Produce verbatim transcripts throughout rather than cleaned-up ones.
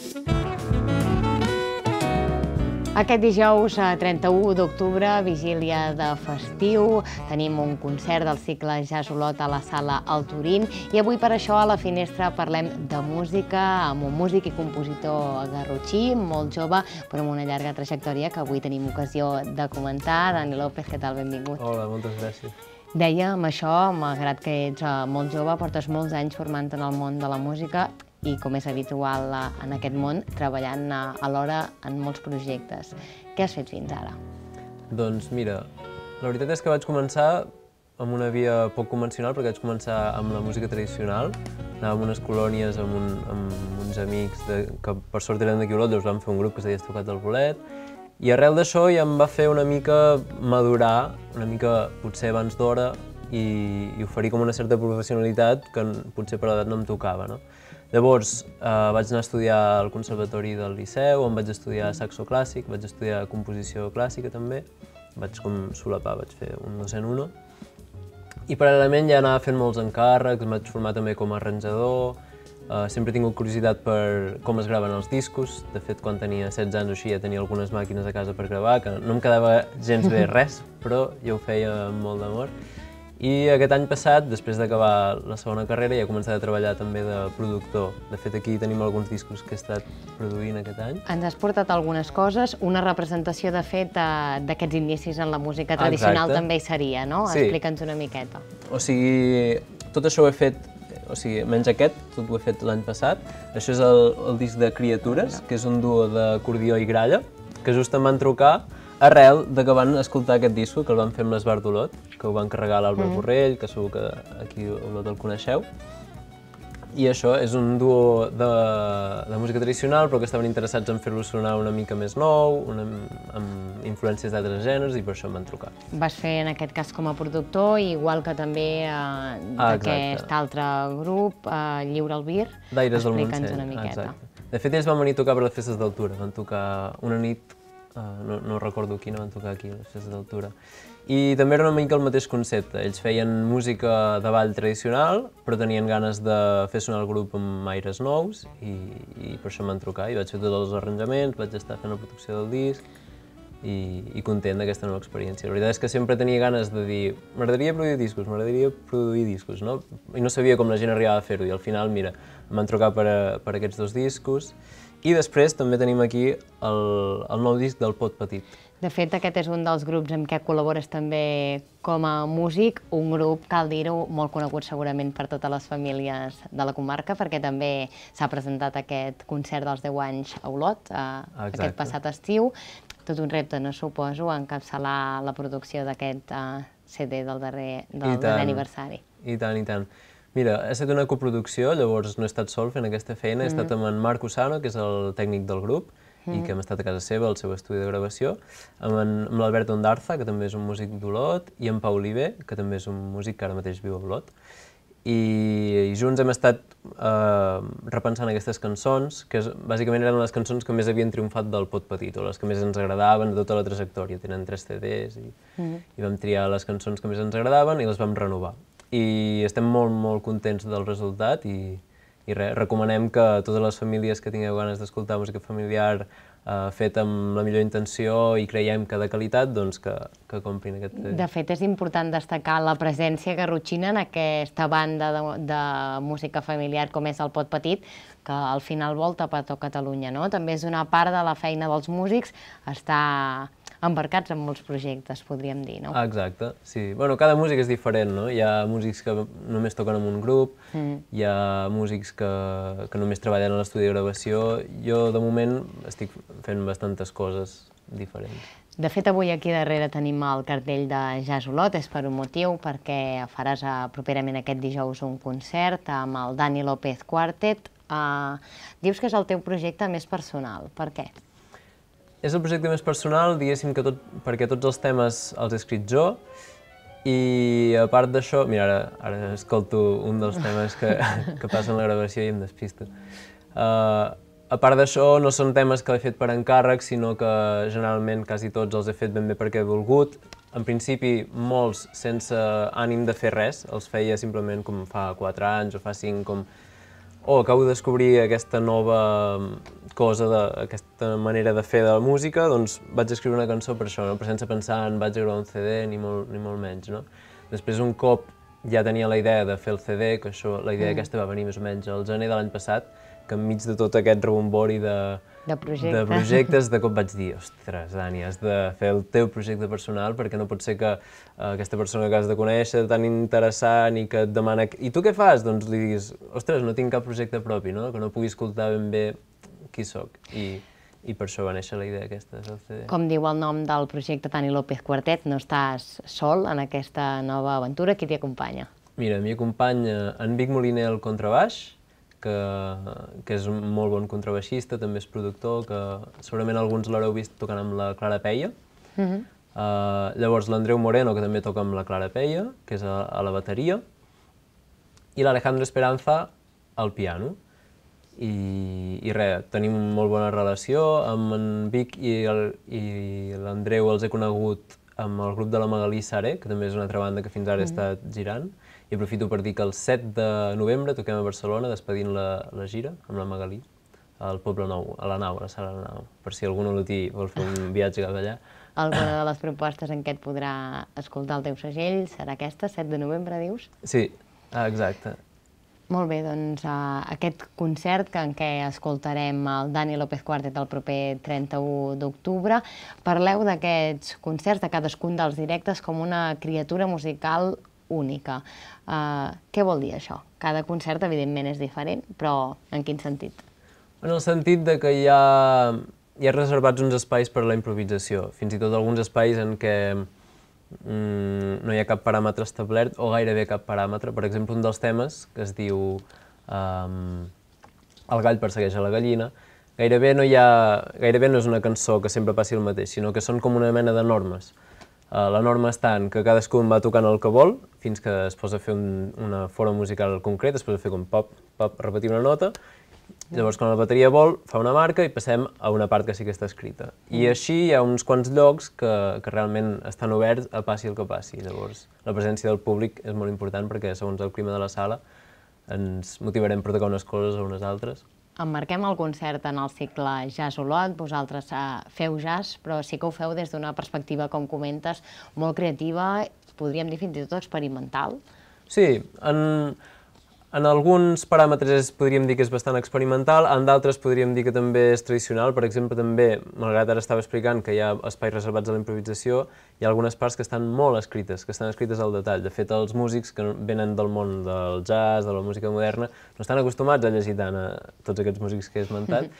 Aquest dijous, trenta-u d'octubre, vigília de festiu, tenim un concert del cicle Jazz Olot a la Sala El Turín i avui per això a la finestra parlem de música amb un músic i compositor garrotxí, molt jove, però amb una llarga trajectòria que avui tenim ocasió de comentar. Dani López, què tal? Benvingut. Hola, moltes gràcies. Deia, amb això, malgrat que ets molt jove, portes molts anys formant en el món de la música i, com és habitual en aquest món, treballant alhora en molts projectes. Què has fet fins ara? Doncs mira, la veritat és que vaig començar amb una via poc convencional, perquè vaig començar amb la música tradicional. Anàvem a unes colònies amb, un, amb uns amics de, que per sort eren d'aquí a Olot, doncs vam fer un grup que es deia Estocat del Bolet, i arrel d'això ja em va fer una mica madurar, una mica potser abans d'hora, i, i oferir com una certa professionalitat que potser per l'edat no em tocava, no? Llavors, eh, vaig anar a estudiar al Conservatori del Liceu, on vaig estudiar saxo clàssic, vaig estudiar composició clàssica també, vaig com solapar, vaig fer un dos en uno. I paral·lelament ja anava fent molts encàrrecs, em vaig formar també com a arranjador, eh, sempre he tingut curiositat per com es graven els discos. De fet, quan tenia setze anys o així ja tenia algunes màquines a casa per gravar, que no em quedava gens bé res, però jo ho feia amb molt d'amor. I aquest any passat, després d'acabar la segona carrera, ja he començat a treballar també de productor. De fet, aquí tenim alguns discos que he estat produint aquest any. Ens has portat algunes coses, una representació, de fet, d'aquests inicis en la música tradicional també hi seria, no? Explica'ns una miqueta. O sigui, tot això ho he fet, o sigui, menys aquest, tot ho he fet l'any passat. Això és el, el disc de Criatures, que és un duo d'acordió i gralla, que just em van trucar arrel de que van escoltar aquest disco, que el van fer amb l'Esbar d'Olot, que ho van carregar a l'Àlvar Borrell, que segur que aquí a Olot el coneixeu. I això és un duo de, de música tradicional, però que estaven interessats en fer-lo sonar una mica més nou, una, amb influències d'altres gèneres, i per això em van trucar. Vas fer en aquest cas com a productor, igual que també eh, d'aquest altre grup, eh, Lliure Albir. D'Aires del Montseny. Explica'ns una miqueta. Exacte. De fet, ells van venir a tocar per les festes d'Altura, van tocar una nit, Uh, no, no recordo quina, van tocar aquí, a les festes d'Altura. I també era una mica el mateix concepte. Ells feien música de ball tradicional, però tenien ganes de fer sonar el grup amb aires nous, i, i per això em van trucar. I vaig fer tots els arranjaments, vaig estar fent la producció del disc, i, i content d'aquesta nova experiència. La veritat és que sempre tenia ganes de dir m'agradaria produir discos, m'agradaria produir discos, no? I no sabia com la gent arribava a fer-ho, i al final, mira, em van trucar per, a, per aquests dos discos. I després també tenim aquí el, el nou disc del Pot Petit. De fet, aquest és un dels grups amb què col·labores també com a músic, un grup, cal dir-ho, molt conegut segurament per totes les famílies de la comarca, perquè també s'ha presentat aquest concert dels deu anys a Olot, eh, aquest passat estiu. Tot un repte, no suposo, encapçalar la producció d'aquest eh, C D del darrer, del darrer aniversari. I tant, i tant. Mira, ha estat una coproducció, llavors no he estat sol fent aquesta feina, he estat amb en Marc Usano, que és el tècnic del grup, i que hem estat a casa seva, al seu estudi de gravació, amb l'Albert Ondarza, que també és un músic d'Olot, i en Pau Oliver, que també és un músic que ara mateix viu a Olot. I junts hem estat repensant aquestes cançons, que bàsicament eren les cançons que més havien triomfat del Pot Petit, o les que més ens agradaven de tota la trajectòria. Tenen tres C Ds i vam triar les cançons que més ens agradaven i les vam renovar. I estem molt, molt contents del resultat i, i res, recomanem que totes les famílies que tingueu ganes d'escoltar música familiar eh, feta amb la millor intenció i creiem que de qualitat, doncs que, que comprin aquest... De fet, és important destacar la presència garrotxina en aquesta banda de, de música familiar com és el Pot Petit, que al final volta per tot Catalunya, no? També és una part de la feina dels músics estar embarcats en molts projectes, podríem dir, no? Exacte, sí. Bueno, cada músic és diferent, no? Hi ha músics que només toquen en un grup, hi ha músics que, que només treballen a l'estudi de gravació. Jo, de moment, estic fent bastantes coses diferents. De fet, avui aquí darrere tenim el cartell de Jazz Olot, és per un motiu, perquè faràs properament aquest dijous un concert amb el Dani López Quartet. Dius que és el teu projecte més personal, per què? És el projecte més personal, diguéssim que tot, perquè tots els temes els he escrit jo, i a part d'això, mira, ara, ara escolto un dels temes que, que passen la gravació i em despisto. Uh, a part d'això, no són temes que he fet per encàrrec, sinó que generalment quasi tots els he fet ben bé perquè he volgut. En principi, molts sense ànim de fer res, els feia simplement com fa quatre anys o fa cinc, com oh, acabo de descobrir aquesta nova cosa, aquesta manera de fer de la música, doncs vaig escriure una cançó per això, no? Però sense pensar en vaig gravar un C D ni molt, ni molt menys, no? Després, un cop ja tenia la idea de fer el C D, que això, la idea mm. aquesta va venir més o menys al gener de l'any passat, que enmig de tot aquest rebombori de, de, projecte. de projectes, de cop vaig dir, ostres, Dani, has de fer el teu projecte personal perquè no pot ser que uh, aquesta persona que has de conèixer, tan interessant i que et demana... I tu què fas? Doncs li diguis, ostres, no tinc cap projecte propi, no? Que no pugui escoltar ben bé qui sóc. I, i per això va néixer la idea aquesta del C D. Com diu el nom del projecte Dani López Quartet, no estàs sol en aquesta nova aventura, qui t'hi acompanya? Mira, m'hi acompanya en Vic Moliner al contrabaix, que, que és un molt bon contrabaixista, també és productor, que segurament alguns l'haureu vist tocant amb la Clara Peia. Uh-huh. uh, llavors l'Andreu Moreno, que també toca amb la Clara Peia, que és a, a la bateria, i l'Alejandro Esperanza al piano. I, i res, tenim molt bona relació, amb en Vic i l'Andreu els he conegut amb el grup de la Magalí Saré, que també és una altra banda que fins ara he estat girant, i aprofito per dir que el set de novembre toquem a Barcelona despedint la, la gira amb la Magalí, al Poble Nou, a la Nau, a la Sala de la Nau, per si algun olotí vol fer un viatge cap allà. Alguna de les propostes en què et podrà escoltar el teu segell serà aquesta, set de novembre, dius? Sí, exacte. Molt bé, doncs uh, aquest concert que, en què escoltarem el Dani López Quartet el proper trenta-u d'octubre, parleu d'aquests concerts, de cadascun dels directes, com una criatura musical única. Uh, què vol dir això? Cada concert, evidentment, és diferent, però en quin sentit? En el sentit de que hi ha, hi ha reservats uns espais per a la improvisació, fins i tot alguns espais en què Mm, no hi ha cap paràmetre establert o gairebé cap paràmetre. Per exemple, un dels temes, que es diu um, El gall persegueix a la gallina, gairebé no, hi ha, gairebé no és una cançó que sempre passi el mateix, sinó que són com una mena de normes. Uh, la norma està en que cadascun va tocant el que vol, fins que es posa a fer un, una forma musical concreta, es posa a fer com pop, pop, repetir una nota. Llavors, quan la bateria vol, fa una marca i passem a una part que sí que està escrita. I així hi ha uns quants llocs que, que realment estan oberts a passi el que passi. Llavors, la presència del públic és molt important perquè, segons el clima de la sala, ens motivarem per tocar unes coses o unes altres. Emmarquem el concert en el cicle Jazz Olot, vosaltres uh, feu jazz, però sí que ho feu des d'una perspectiva, com comentes, molt creativa, podríem dir fins i tot experimental. Sí, en... En alguns paràmetres es, podríem dir que és bastant experimental, en d'altres podríem dir que també és tradicional. Per exemple, també, malgrat ara estava explicant que hi ha espais reservats a la improvisació, hi ha algunes parts que estan molt escrites, que estan escrites al detall. De fet, els músics que venen del món del jazz, de la música moderna, no estan acostumats a llegir tant a tots aquests músics que he esmentat.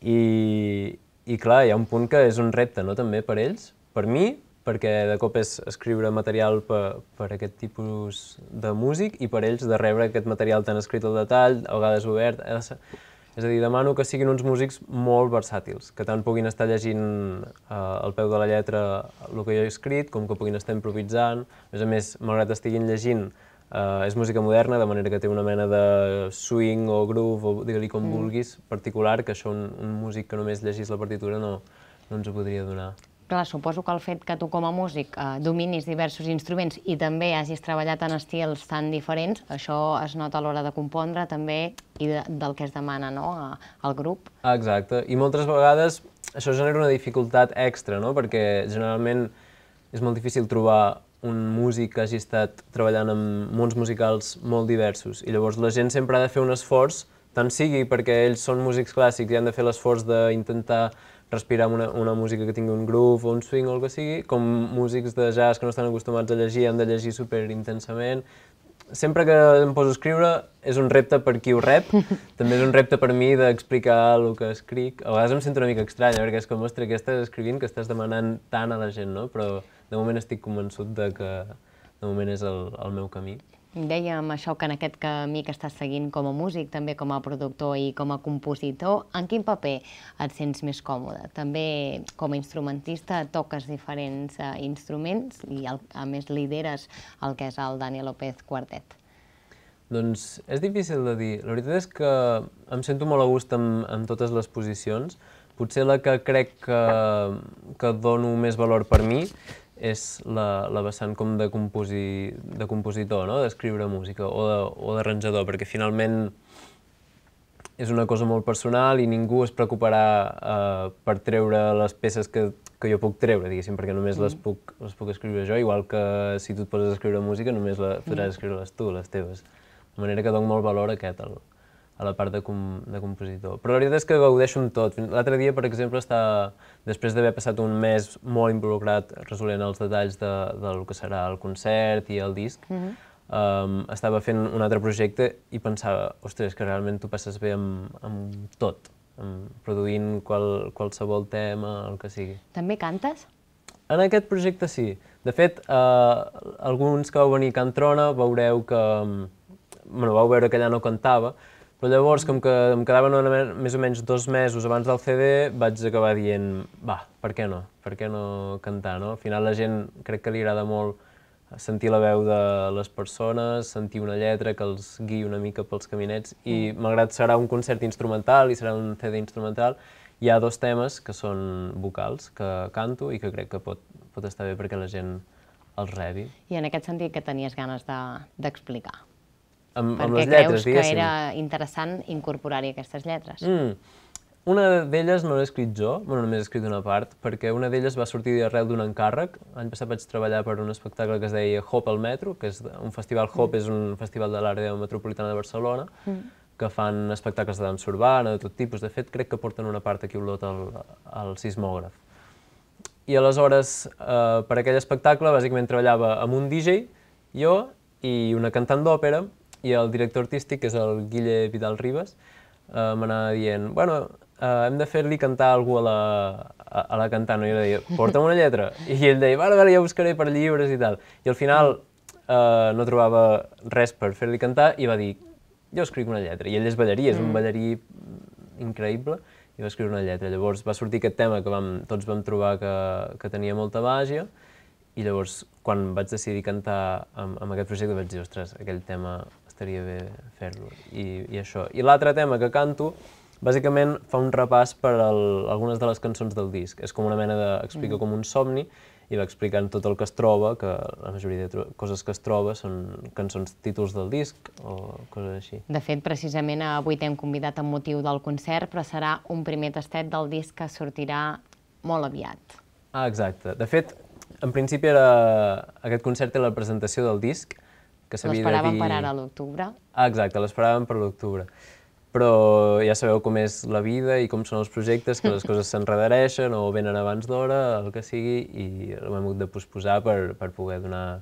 I, i clar, hi ha un punt que és un repte, no?, també per ells, per mi, perquè de cop és escriure material per, per aquest tipus de músic i per ells de rebre aquest material tan escrit al detall, a vegades obert. És a dir, demano que siguin uns músics molt versàtils, que tant puguin estar llegint eh, al peu de la lletra el que jo he escrit, com que puguin estar improvisant. A més a més, malgrat estiguin llegint, eh, és música moderna, de manera que té una mena de swing o groove, o digue-li com mm. vulguis, particular, que això un, un músic que només llegís la partitura no, no ens ho podria donar. Clar, suposo que el fet que tu com a músic eh, dominis diversos instruments i també hagis treballat en estils tan diferents, això es nota a l'hora de compondre també i de, del que es demana, no?, a, al grup. Exacte, i moltes vegades això genera una dificultat extra, no?, perquè generalment és molt difícil trobar un músic que hagi estat treballant en mons musicals molt diversos i llavors la gent sempre ha de fer un esforç, tant sigui perquè ells són músics clàssics i han de fer l'esforç d'intentar respirar amb una, una música que tingui un groove o un swing o el que sigui, com músics de jazz que no estan acostumats a llegir, han de llegir superintensament. Sempre que em poso a escriure és un repte per qui ho rep, també és un repte per mi d'explicar el que escric. A vegades em sento una mica estranya, perquè és com, ostres, què estàs escrivint que estàs demanant tant a la gent, no? Però de moment estic convençut de que de moment és el, el meu camí. Dèiem això, que en aquest camí que estàs seguint com a músic, també com a productor i com a compositor, en quin paper et sents més còmode? També com a instrumentista toques diferents uh, instruments i el, a més lideres el que és el Dani López Quartet. Doncs és difícil de dir. La veritat és que em sento molt a gust amb, amb totes les posicions. Potser la que crec que, que dono més valor per mi és la, la vessant com de, composi, de compositor, no?, d'escriure música o d'arranjador, perquè finalment és una cosa molt personal i ningú es preocuparà uh, per treure les peces que, que jo puc treure, diguéssim, perquè només mm. les, puc, les puc escriure jo, igual que si tu et poses a escriure música només la, podràs mm. escriure-les tu, les teves. De manera que dono molt valor a aquest, al, a la part de, com, de compositor. Però la veritat és que gaudeixo en tot. L'altre dia, per exemple, està, després d'haver passat un mes molt involucrat resolent els detalls de, del que serà el concert i el disc, mm-hmm. um, estava fent un altre projecte i pensava, ostres, que realment tu passes bé amb, amb tot, amb, produint qual, qualsevol tema, el que sigui. També cantes? En aquest projecte sí. De fet, uh, alguns que vau venir a Can Trona veureu que... Bueno, vau veure que allà no cantava, però llavors, com que em quedaven més o menys dos mesos abans del C D, vaig acabar dient, va, per què no? Per què no cantar, no? Al final la gent crec que li agrada molt sentir la veu de les persones, sentir una lletra que els guiï una mica pels caminets, i malgrat serà un concert instrumental i serà un C D instrumental, hi ha dos temes que són vocals, que canto i que crec que pot, pot estar bé perquè la gent els rebi. I en aquest sentit, què tenies ganes d'explicar? De, Amb, perquè amb les lletres, creus que era interessant incorporar-hi aquestes lletres? Mm. Una d'elles no l'he escrit jo, bueno, només he escrit una part, perquè una d'elles va sortir arrel d'un encàrrec. L'any passat vaig treballar per un espectacle que es deia Hop al Metro, que és un festival, Hop mm. és un festival de l'àrea metropolitana de Barcelona, mm. que fan espectacles de dansa urbana, de tot tipus. De fet, crec que porten una part aquí a Olot al, al sismògraf. I aleshores, eh, per aquell espectacle, bàsicament treballava amb un D J, jo i una cantant d'òpera, i el director artístic, que és el Guille Vidal Ribas, eh, m'anava dient, bueno, eh, hem de fer-li cantar algú a la, a, a la cantant, no? I jo deia, porta'm una lletra. I ell deia, vale, vale, ja buscaré per llibres i tal. I al final eh, no trobava res per fer-li cantar i va dir, jo escric una lletra. I ell és ballarí, és un ballarí increïble, i va escriure una lletra. Llavors va sortir aquest tema que vam, tots vam trobar que, que tenia molta màgia, i llavors, quan vaig decidir cantar amb, amb aquest projecte, vaig dir, ostres, aquell tema estaria bé fer-lo, i, i això. I l'altre tema que canto, bàsicament fa un repàs per al, algunes de les cançons del disc. És com una mena de... explica com un somni, i va explicant tot el que es troba, que la majoria de coses que es troba són cançons títols del disc, o coses així. De fet, precisament avui t'hem convidat amb motiu del concert, però serà un primer tastet del disc que sortirà molt aviat. Ah, exacte. De fet, en principi era... aquest concert era la presentació del disc, que s'havia de dir... L'esperàvem per ara a l'octubre. Ah, exacte, l'esperàvem per l'octubre. Però ja sabeu com és la vida i com són els projectes, que les coses s'enredareixen o venen abans d'hora, el que sigui, i l'hem hagut de posposar per, per poder donar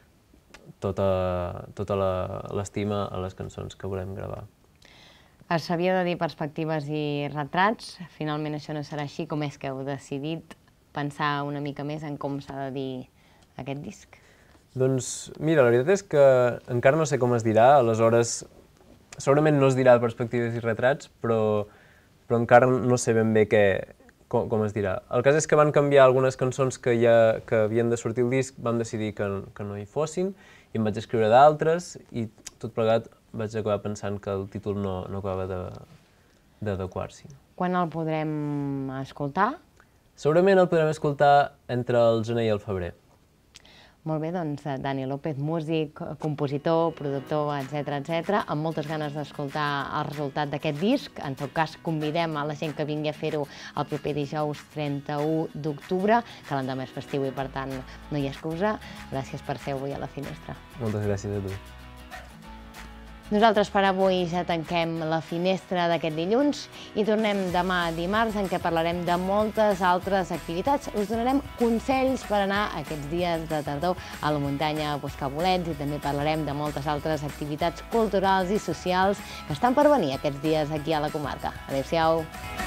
tota, tota l'estima a les cançons que volem gravar. S'havia de dir perspectives i retrats, finalment això no serà així. Com és que heu decidit pensar una mica més en com s'ha de dir aquest disc? Doncs mira, la veritat és que encara no sé com es dirà, aleshores segurament no es dirà perspectives i retrats, però, però encara no sé ben bé què, com, com es dirà. El cas és que van canviar algunes cançons que, ja, que havien de sortir al disc, vam decidir que, que no hi fossin, i em vaig escriure d'altres, i tot plegat vaig acabar pensant que el títol no, no acabava d'adequar-s'hi. Quan el podrem escoltar? Segurament el podrem escoltar entre el gener i el febrer. Molt bé, doncs Dani López, músic, compositor, productor, etcètera, etcètera, amb moltes ganes d'escoltar el resultat d'aquest disc. En tot cas, convidem a la gent que vingui a fer-ho el proper dijous trenta-u d'octubre, que l'endemà és festiu i per tant no hi ha excusa. Gràcies per ser avui a la finestra. Moltes gràcies a tu. Nosaltres per avui ja tanquem la finestra d'aquest dilluns i tornem demà dimarts en què parlarem de moltes altres activitats. Us donarem consells per anar aquests dies de tardor a la muntanya a buscar bolets i també parlarem de moltes altres activitats culturals i socials que estan per venir aquests dies aquí a la comarca. Adéu-siau!